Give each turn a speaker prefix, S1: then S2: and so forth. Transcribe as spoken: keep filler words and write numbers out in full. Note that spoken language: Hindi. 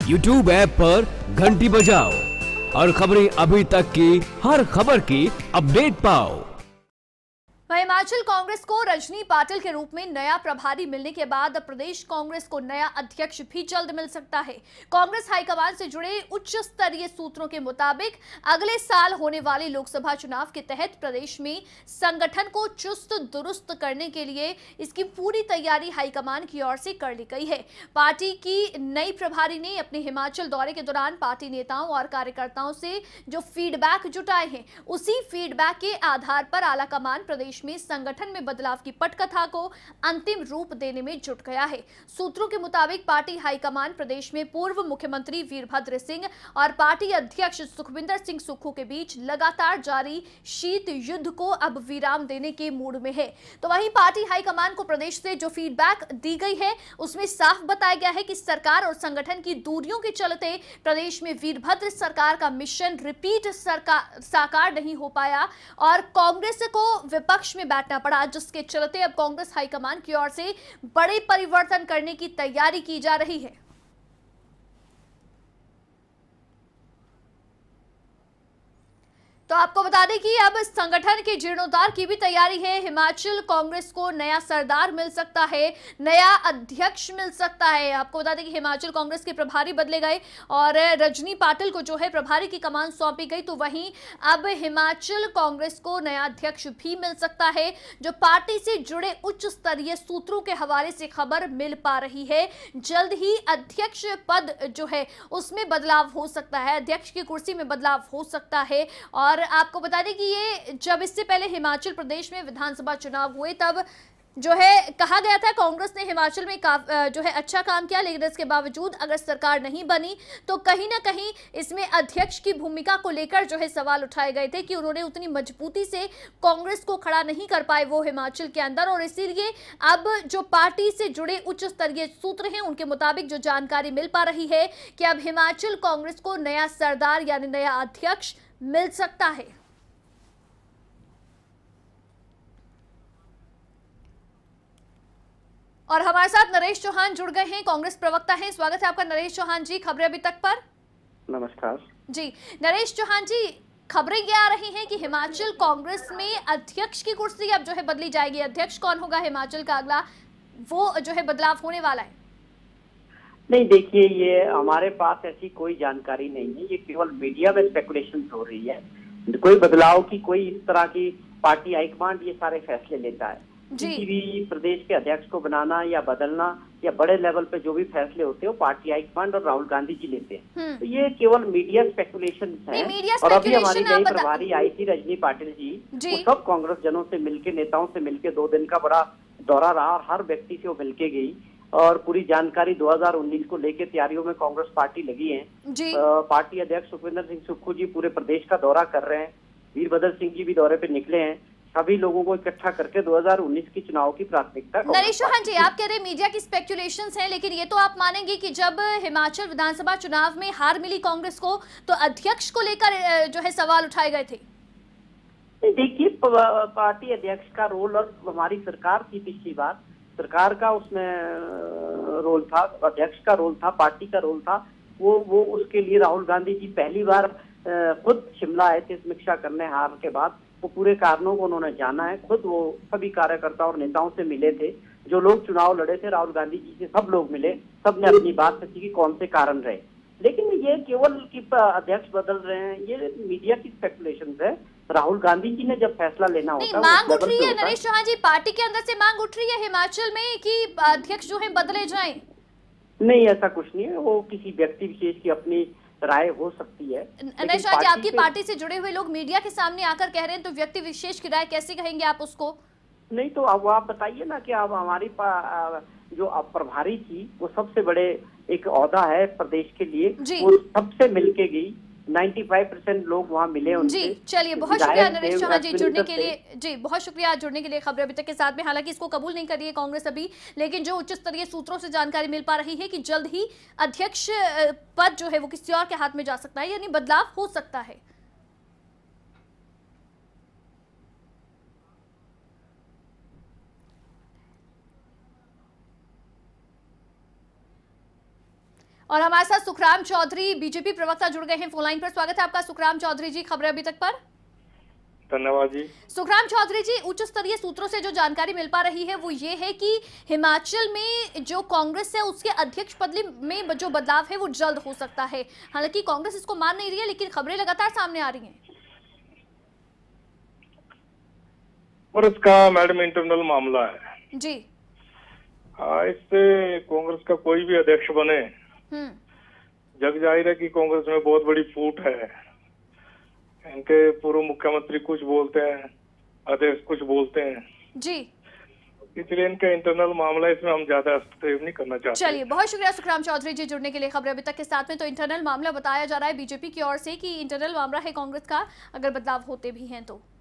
S1: यूट्यूब ऐप पर घंटी बजाओ और खबरें अभी तक की हर खबर की अपडेट पाओ।
S2: हिमाचल कांग्रेस को रजनी पाटिल के रूप में नया प्रभारी मिलने के बाद प्रदेश कांग्रेस को नया अध्यक्ष भी जल्द मिल सकता है। कांग्रेस हाईकमान से जुड़े उच्च स्तरीय सूत्रों के मुताबिक अगले साल होने वाले लोकसभा चुनाव के तहत प्रदेश में संगठन को चुस्त दुरुस्त करने के लिए इसकी पूरी तैयारी हाईकमान की ओर से कर ली गई है। पार्टी की नई प्रभारी ने अपने हिमाचल दौरे के दौरान पार्टी नेताओं और कार्यकर्ताओं से जो फीडबैक जुटाए हैं, उसी फीडबैक के आधार पर आलाकमान प्रदेश में संगठन में बदलाव की पटकथा को अंतिम रूप देने में जुट गया है। सूत्रों के मुताबिक पार्टी हाईकमान प्रदेश में पूर्व मुख्यमंत्री वीरभद्र सिंह और पार्टी अध्यक्ष सुखविंदर सिंह सुक्खू के बीच लगातार जारी शीत युद्ध को अब विराम देने के मूड में है। तो वहीं पार्टी हाईकमान को प्रदेश से जो फीडबैक दी गई है, उसमें साफ बताया गया है कि सरकार और संगठन की दूरियों के चलते प्रदेश में वीरभद्र सरकार का मिशन रिपीट सरकार साकार नहीं हो पाया और कांग्रेस को विपक्ष में बैठना पड़ा, जिसके चलते अब कांग्रेस हाईकमान की ओर से बड़े परिवर्तन करने की तैयारी की जा रही है। तो आपको बता दें कि अब संगठन के जीर्णोद्धार की भी तैयारी है। हिमाचल कांग्रेस को नया सरदार मिल सकता है, नया अध्यक्ष मिल सकता है। आपको बता दें कि हिमाचल कांग्रेस के प्रभारी बदले गए और रजनी पाटिल को जो है प्रभारी की कमान सौंपी गई। तो वहीं अब हिमाचल कांग्रेस को नया अध्यक्ष भी मिल सकता है। जो पार्टी से जुड़े उच्च स्तरीय सूत्रों के हवाले से खबर मिल पा रही है, जल्द ही अध्यक्ष पद जो है उसमें बदलाव हो सकता है, अध्यक्ष की कुर्सी में बदलाव हो सकता है। और और आपको बता दें कि ये जब इससे पहले हिमाचल प्रदेश में विधानसभा चुनाव हुए, तब जो है कहा गया था कांग्रेस ने हिमाचल में जो है अच्छा काम किया, लेकिन इसके बावजूद अगर सरकार नहीं बनी तो कहीं ना कहीं इसमें अध्यक्ष की भूमिका को लेकर जो है सवाल उठाए गए थे कि उन्होंने उतनी मजबूती से कांग्रेस को खड़ा नहीं कर पाए वो हिमाचल के अंदर। और इसीलिए अब जो पार्टी से जुड़े उच्च स्तरीय सूत्र हैं, उनके मुताबिक जो जानकारी मिल पा रही है कि अब हिमाचल कांग्रेस को नया सरदार यानी नया अध्यक्ष मिल सकता है। और हमारे साथ नरेश चौहान जुड़ गए हैं, कांग्रेस प्रवक्ता हैं। स्वागत है आपका नरेश चौहान जी, खबरें अभी तक पर।
S3: नमस्कार जी।
S2: नरेश चौहान जी, खबरें ये आ रही हैं कि हिमाचल कांग्रेस में अध्यक्ष की कुर्सी अब जो है बदली जाएगी। अध्यक्ष कौन होगा हिमाचल का अगला, वो जो है बदलाव होने वाला है?
S3: नहीं, देखिए, ये हमारे पास ऐसी कोई जानकारी नहीं है, ये केवल मीडिया में स्पेकुलेशन हो रही है। कोई बदलाव की, कोई इस तरह की पार्टी हाईकमान ये सारे फैसले लेता है। किसी भी प्रदेश के अध्यक्ष को बनाना या बदलना या बड़े लेवल पे जो भी फैसले होते हैं वो पार्टी हाईकमान और राहुल गांधी जी लेते हैं। तो ये केवल मीडिया स्पेकुलेशन है। और अभी हमारी नई प्रभारी आई थी रजनी पाटिल जी, वो सब कांग्रेस जनों से मिलके, नेताओं से मिलके दो दिन का बड़ा दौरा रहा और हर व्यक्ति से वो मिलके गई और पूरी जानकारी दो हज़ार उन्नीस को लेके तैयारियों में कांग्रेस पार्टी लगी है। आ, पार्टी अध्यक्ष सुखविंदर सिंह सुक्खू जी पूरे प्रदेश का दौरा कर रहे हैं, वीरभद्र सिंह जी भी दौरे पे निकले हैं। सभी लोगों को इकट्ठा करके दो हज़ार उन्नीस की चुनाव की प्राथमिकता।
S2: नरेश चौहान जी, आप कह रहे हैं मीडिया की स्पेकुलेशंस हैं, लेकिन ये तो आप मानेंगे कि जब हिमाचल विधानसभा चुनाव में हार मिली कांग्रेस को, तो अध्यक्ष को लेकर जो है सवाल उठाए गए थे।
S3: देखिए, पार्टी अध्यक्ष का रोल और हमारी सरकार की पिछली बार सरकार का उसमें रोल था, अध्यक्ष का रोल था, पार्टी का रोल था। वो वो उसके लिए राहुल गांधी जी पहली बार खुद शिमला आए थे समीक्षा करने हार के बाद। वो पूरे कारणों को उन्होंने जाना है, खुद वो सभी कार्यकर्ता और नेताओं से मिले थे। जो लोग चुनाव लड़े थे राहुल गांधी जी से सब लोग मिले, सब ने अपनी बात रखी कि कौन से कारण रहे। लेकिन ये केवल कि अध्यक्ष बदल रहे हैं, ये मीडिया की स्पेकुलेशन है। राहुल गांधी जी ने जब फैसला लेना होता है,
S2: मांग उठ रही है नरेश चौहान जी, पार्टी के अंदर से मांग उठ रही है हिमाचल में कि अध्यक्ष जो है बदले जाएं।
S3: नहीं, ऐसा कुछ नहीं है, वो किसी व्यक्ति विशेष की अपनी राय हो सकती है।
S2: नरेश चौहान जी, आपकी पार्टी से जुड़े हुए लोग मीडिया के सामने आकर कह रहे हैं, तो व्यक्ति विशेष की राय कैसे कहेंगे आप उसको?
S3: नहीं, तो अब आप बताइए ना कि अब हमारी जो अब प्रभारी थी वो सबसे बड़े एक ओहदा है प्रदेश के लिए, वो सबसे मिलके गई। पचानवे परसेंट लोग वहाँ मिले उनसे।
S2: जी, चलिए, बहुत शुक्रिया नरेश चौहान जी जुड़ने के लिए। जी, बहुत शुक्रिया जुड़ने के लिए खबरें अभी तक के साथ में। हालांकि इसको कबूल नहीं कर रही है कांग्रेस अभी, लेकिन जो उच्च स्तरीय सूत्रों से जानकारी मिल पा रही है कि जल्द ही अध्यक्ष पद जो है वो किसी और के हाथ में जा सकता है, यानी बदलाव हो सकता है। और हमारे साथ सुखराम चौधरी बीजेपी प्रवक्ता जुड़ गए हैं फोन लाइन पर। स्वागत है आपका सुखराम चौधरी जी, खबरें अभी तक पर।
S4: धन्यवाद जी।
S2: सुखराम चौधरी जी, उच्च स्तरीय सूत्रों से जो जानकारी मिल पा रही है वो ये है कि हिमाचल में जो कांग्रेस है उसके अध्यक्ष पद में जो बदलाव है वो जल्द हो सकता है। हालांकि कांग्रेस इसको मान नहीं रही है, लेकिन खबरें लगातार सामने आ रही हैं।
S4: और इसका मैडम इंटरनल मामला है
S2: जी।
S4: हाँ, इससे कांग्रेस का कोई भी अध्यक्ष बने, जग जाहिर है कि कांग्रेस में बहुत बड़ी फूट है। इनके पूर्व मुख्यमंत्री कुछ बोलते हैं, अध्यक्ष कुछ बोलते हैं
S2: जी,
S4: इसलिए इनका इंटरनल मामला, इसमें हम ज्यादा हस्तक्षेप नहीं करना चाहते।
S2: चलिए, बहुत शुक्रिया सुखराम चौधरी जी जुड़ने के लिए खबरें अभी तक के साथ में। तो इंटरनल मामला बताया जा रहा है बीजेपी की ओर से कि इंटरनल मामला है कांग्रेस का, अगर बदलाव होते भी हैं तो।